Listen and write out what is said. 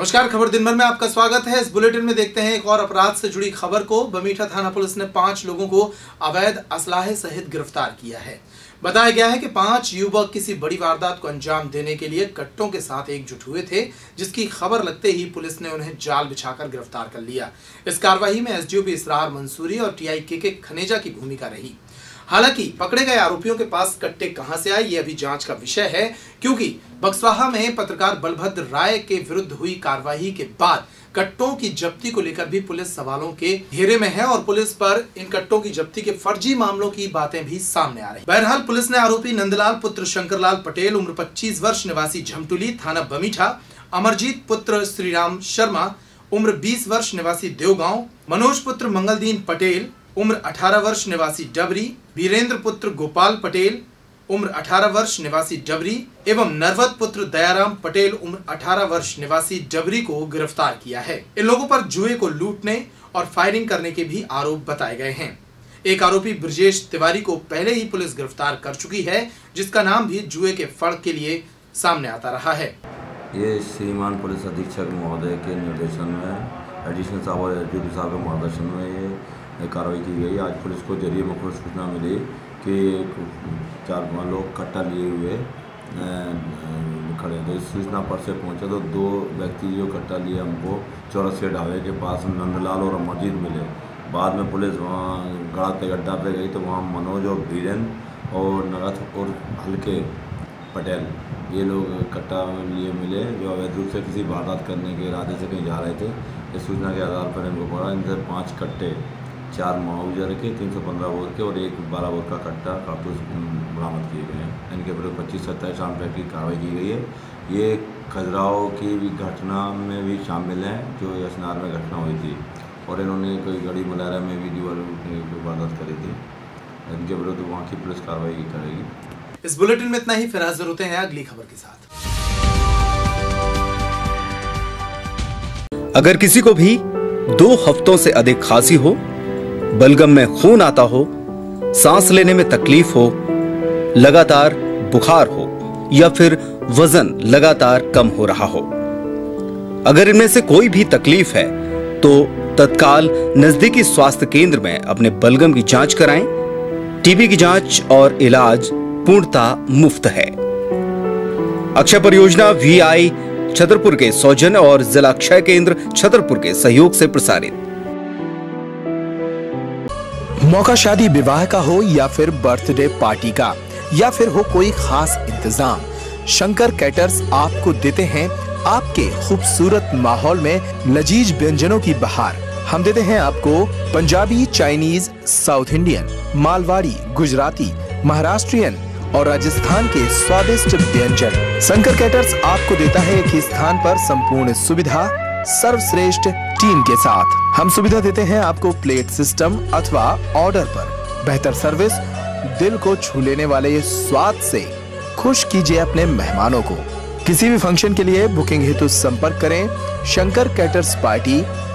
नमस्कार, खबर दिन भर में आपका स्वागत है। इस बुलेटिन में देखते हैं एक और अपराध से जुड़ी खबर को। बमीठा थाना पुलिस ने 5 लोगों को अवैध असलाहे सहित गिरफ्तार किया है। बताया गया है कि 5 युवक किसी बड़ी वारदात को अंजाम देने के लिए कट्टों के साथ एकजुट हुए थे, जिसकी खबर लगते ही पुलिस ने उन्हें जाल बिछाकर गिरफ्तार कर लिया। इस कार्रवाई में एसडीओपी इसरार मंसूरी और टीआई के खनेजा की भूमिका रही। हालांकि पकड़े गए आरोपियों के पास कट्टे कहां से आए ये अभी जांच का विषय है, क्योंकि बक्सवाहा में पत्रकार बलभद्र राय के विरुद्ध हुई कार्रवाई के बाद कट्टों की जब्ती को लेकर भी पुलिस सवालों के घेरे में है और पुलिस पर इन कट्टों की जब्ती के फर्जी मामलों की बातें भी सामने आ रही। बहरहाल पुलिस ने आरोपी नंदलाल पुत्र शंकरलाल पटेल उम्र 25 वर्ष निवासी झमटुली थाना बमीठा, अमरजीत पुत्र श्रीराम शर्मा उम्र 20 वर्ष निवासी देवगांव, मनोज पुत्र मंगलदीन पटेल उम्र 18 वर्ष निवासी डबरी, वीरेंद्र पुत्र गोपाल पटेल उम्र 18 वर्ष निवासी डबरी एवं नरवत पुत्र दयाराम पटेल उम्र 18 वर्ष निवासी डबरी को गिरफ्तार किया है। इन लोगों पर जुए को लूटने और फायरिंग करने के भी आरोप बताए गए हैं। एक आरोपी ब्रजेश तिवारी को पहले ही पुलिस गिरफ्तार कर चुकी है, जिसका नाम भी जुए के फड़ के लिए सामने आता रहा है। ये श्रीमान पुलिस अधीक्षक महोदय के निर्देशन में एडिशनल साहब और एसडीओपी साहब के मार्गदर्शन में ये कार्रवाई की गई। आज पुलिस को जरिए मुखबिर सूचना मिली कि 4-5 लोग कट्टा लिए हुए खड़े थे। इस सूचना पर से पहुंचे तो 2 व्यक्ति जो कट्टा लिए हमको चौरसिया ढाबे के पास नंदलाल और अमरजीत मिले। बाद में पुलिस वहाँ गड़ा पे गड्ढा पे गई तो वहाँ मनोज और वीरेंद्र और नरथ और हल्के पटेल ये लोग कट्टा लिए मिले, जो अवैध रूप से किसी वारदात करने के इरादे से कहीं जा रहे थे। इस सूचना के आधार पर इनको पड़ा। इनसे 5 कट्टे, 4 माउजर के, 315 बोर के और 1 12 बोर का कट्टा कारतूस बरामद किए गए हैं। इनके विरुद्ध 25-27 शाम तक की कार्रवाई की गई है। ये खजुराहो की भी घटना में भी शामिल हैं, जो यशनार में घटना हुई थी, और इन्होंने कोई गड़ी मलारा में भी दीवार वारदात करी थी। इनके विरुद्ध वहाँ की पुलिस कार्रवाई करेगी। इस बुलेटिन में इतना ही। फिर हाजिर होते हैं अगली खबर के साथ। अगर किसी को भी 2 हफ्तों से अधिक खांसी हो, बलगम में खून आता हो, सांस लेने में तकलीफ हो, लगातार बुखार हो या फिर वजन लगातार कम हो रहा हो, अगर इनमें से कोई भी तकलीफ है तो तत्काल नजदीकी स्वास्थ्य केंद्र में अपने बलगम की जांच कराएं। टीबी की जांच और इलाज पूर्णतः मुफ्त है। अक्षय परियोजना VI छतरपुर के सौजन्य और जिला क्षय केंद्र छतरपुर के सहयोग से प्रसारित। मौका शादी विवाह का हो या फिर बर्थडे पार्टी का या फिर हो कोई खास इंतजाम, शंकर कैटर्स आपको देते हैं आपके खूबसूरत माहौल में लजीज व्यंजनों की बहार। हम देते हैं आपको पंजाबी, चाइनीज, साउथ इंडियन, मालवाड़ी, गुजराती, महाराष्ट्रियन और राजस्थान के स्वादिष्ट व्यंजन। शंकर कैटर्स आपको देता है एक ही स्थान पर संपूर्ण सुविधा, सर्वश्रेष्ठ टीम के साथ। हम सुविधा देते हैं आपको प्लेट सिस्टम अथवा ऑर्डर पर। बेहतर सर्विस, दिल को छू लेने वाले स्वाद से खुश कीजिए अपने मेहमानों को। किसी भी फंक्शन के लिए बुकिंग हेतु संपर्क करें शंकर कैटर्स पार्टी